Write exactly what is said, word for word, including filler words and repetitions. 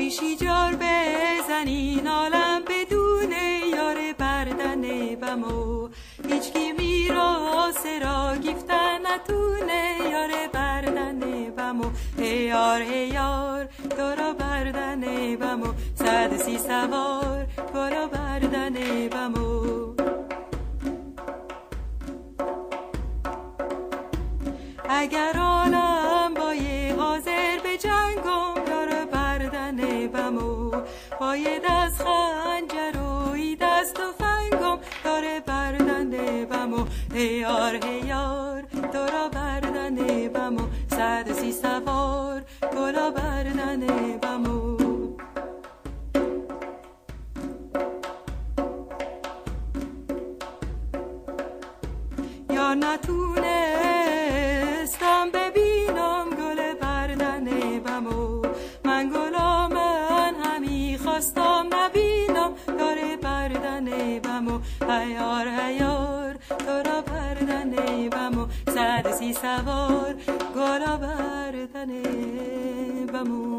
ریشی جار بزنین عالم بدون یار بردن بمو هیچکی میراث را گفتن نتونه یار بردن بمو ای یار ای یار تو را بردن بمو صد سی سوار تو را بردن بمو اگر عالم بای حاضر به جنگم داره بردن بمو پای دست خنجر و ای دست و فنگم داره بردن بمو ای یار ای یار تو را بردن بمو صد سی سوار تو را بردن بمو یا نتونستم ببینم گل بردن بمو من گلا من همی خواستم نبینم داره بردن بمو هیار هیار تو را بردن بمو صد سی سوار گلا بردن بمو